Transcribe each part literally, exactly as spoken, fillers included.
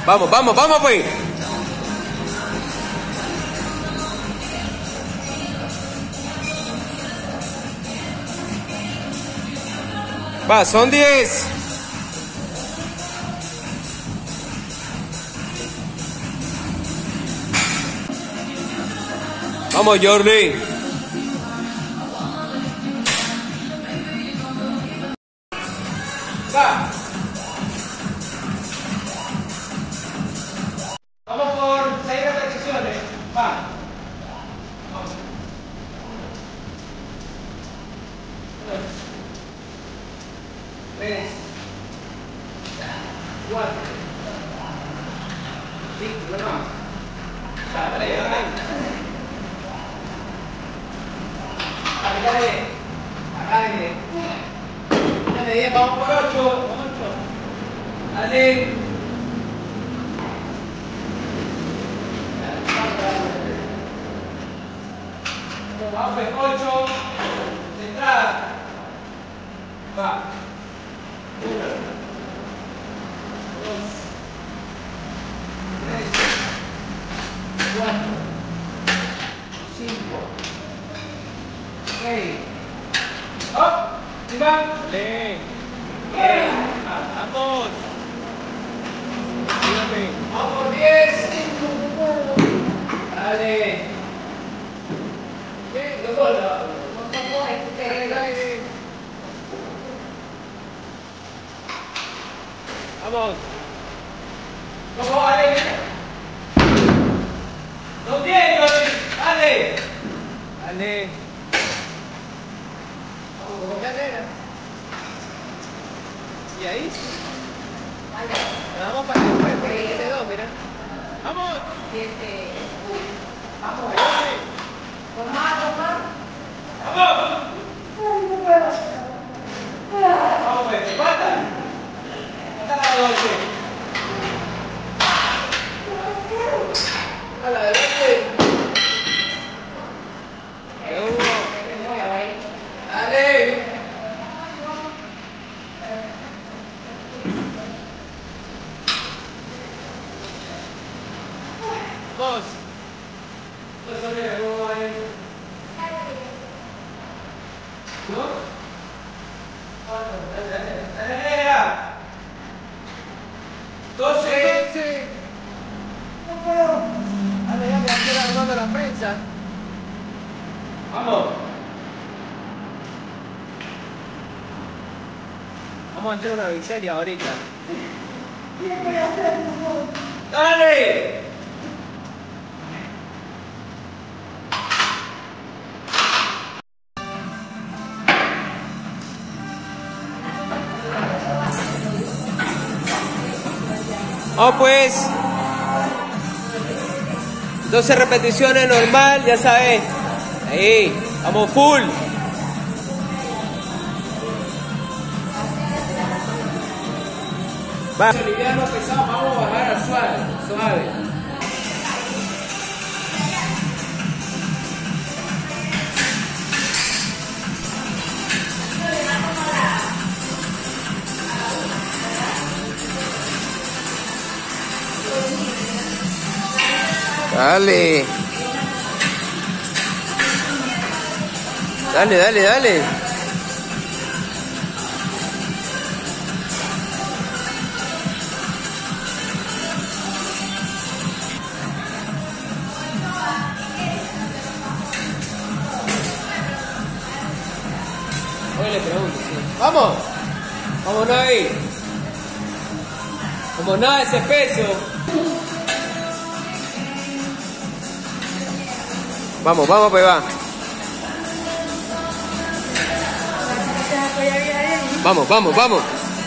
Vamos, vamos, vamos, pues. Va, son diez. Vamos, Jordi. Va. Vamos por seis repeticiones. Va. Vamos. Tres. Cuatro. Cinco. No. Dale, dale. Dale. Dale. Dale, vamos por ocho. ocho. Dale. Vamos, ocho. De entrada. Va. Uno. Dos. Tres. Cuatro. Cinco. Seis. ¡Hop! ¡Y va! ¡Bien! ¡Bien! ¡Vamos! Dígame. ¡Vamos por diez! ¡Dale! ¡Bien! ¡Lo bola! ¡Dale, dale! ¡Vamos! ¡Vamos, dale! ¡No tiene, dale! ¡Dale! ¿Y ahí? Vamos para después, porque ahí te dos, mira. ¡Vamos! Siete. ¡Vamos! ¡Tomá, tomá! ¡Vamos! ¡No puedo! ¡Vamos, pues! ¡Falta! ¡Falta la noche! ¡A la derecha! ¡Qué hubo! ¡Dale! Vamos. Pues oye, ¿cómo va ahí? ¿No? doce. doce. No puedo. Dale, ya me la quiero armando la prensa. Vamos. Vamos a entrar una miseria ahorita. ¿Qué voy a hacer? ¡Dale! Vamos pues, doce repeticiones normal, ya sabes, ahí, vamos full. Va. Liviano, pesado, vamos a bajar al suave, suave. Dale. Dale, dale, dale. Hoy le pregunto, sí. ¡Vamos! ¡Vámonos ahí! Como nada ese peso. Vamos, vamos, pues va. Vamos, vamos, vamos.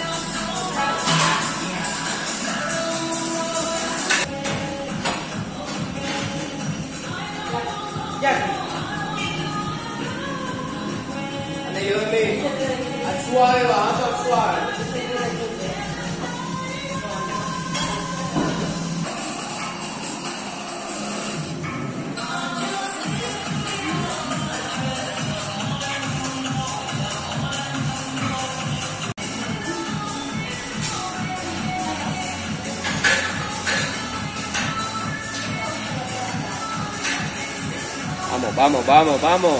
Ya. Dale, yo dale. Al suave, bajando al suave. Vamos, vamos, vamos, vamos.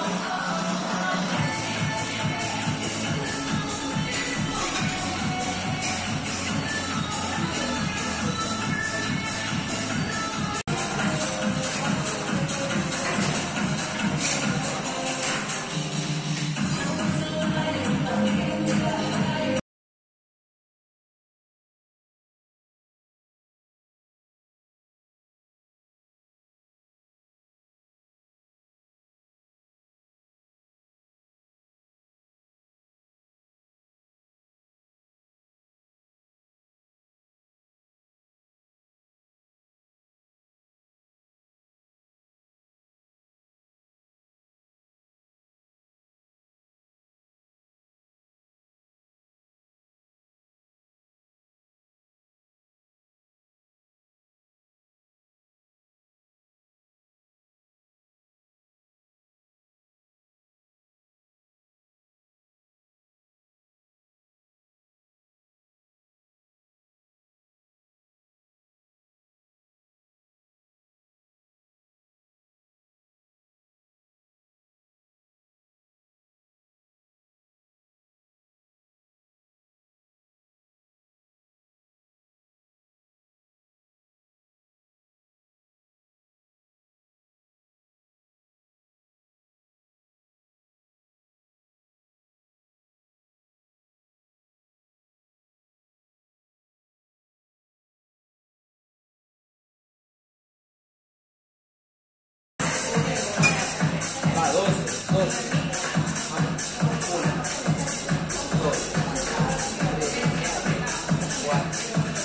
Va, doce, doce. Una, dos, tres, cuatro,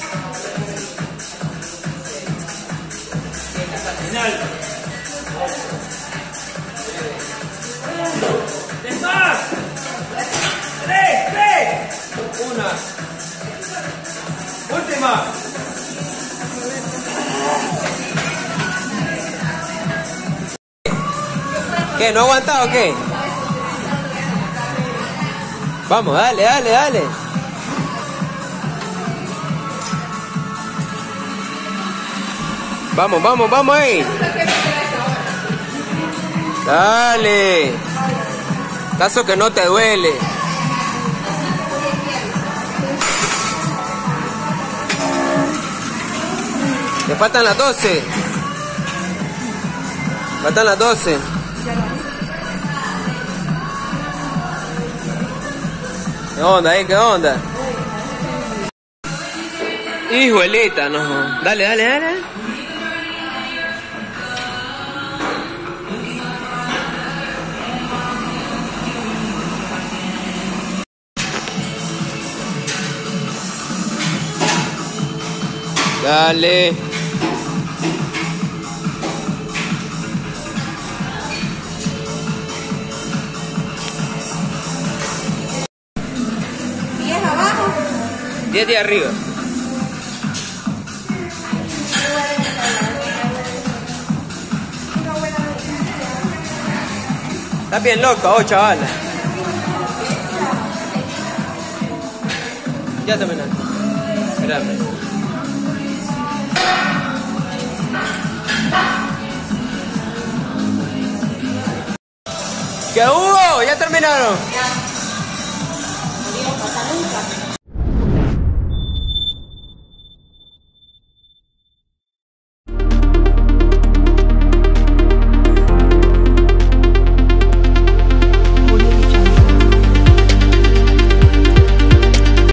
seis, hasta el final. ¡Tres más! ¡Tres, tres! Una. Última. ¿Qué? ¿No aguantado o qué? Vamos, dale, dale, dale. Vamos, vamos, vamos ahí. Dale. Caso que no te duele. Te faltan las doce. Faltan las doce. ¿Qué onda, eh? ¿Qué onda? Hijuelita, no. Dale, dale, dale. Dale. diez abajo. diez de arriba. Estás bien loco, oh chavala. Ya terminaste. Espérame. ¿Qué hubo? ¿Ya terminaron? Ya.